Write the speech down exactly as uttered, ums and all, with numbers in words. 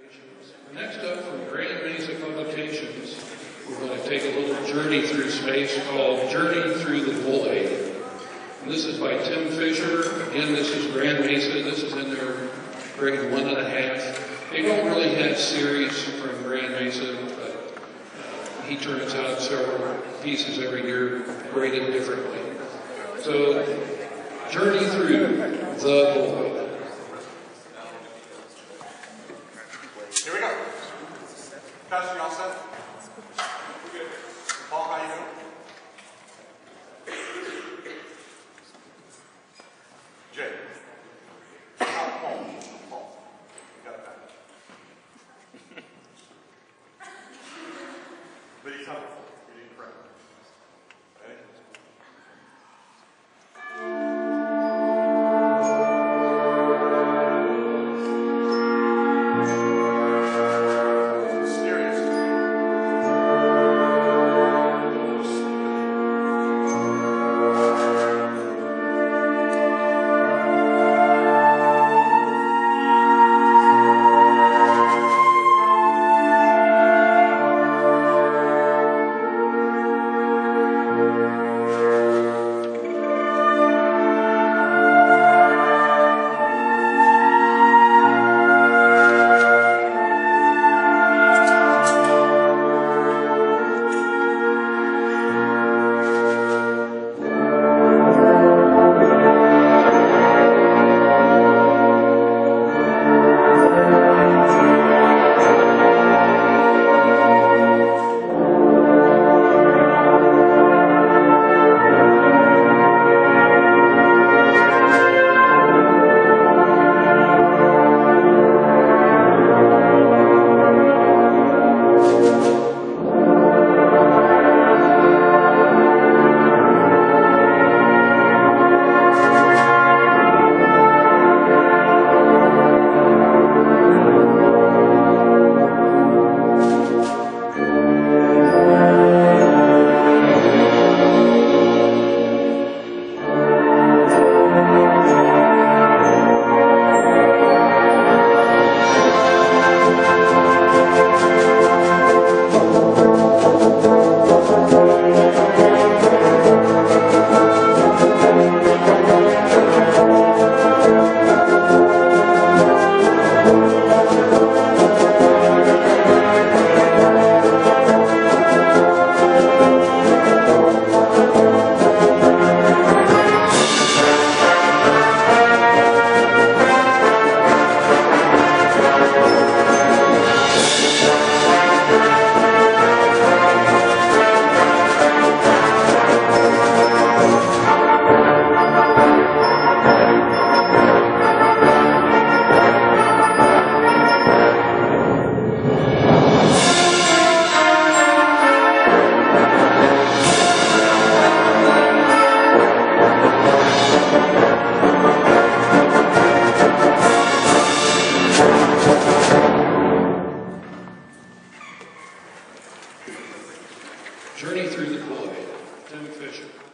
Next up from Grand Mesa Publications, we're going to take a little journey through space called Journey Through the Void. And this is by Tim Fisher. Again, this is Grand Mesa. This is in their grade one and a half. They don't really have series from Grand Mesa, but uh, he turns out several pieces every year, graded differently. So, Journey Through the Void. Here we go. Pastor, you all set? We're good. Paul, how you doing? Jay. Paul. Paul. You got it back. Lydia, tell me. You need to pray. Ready? Journey Through the Void, Tim Fisher.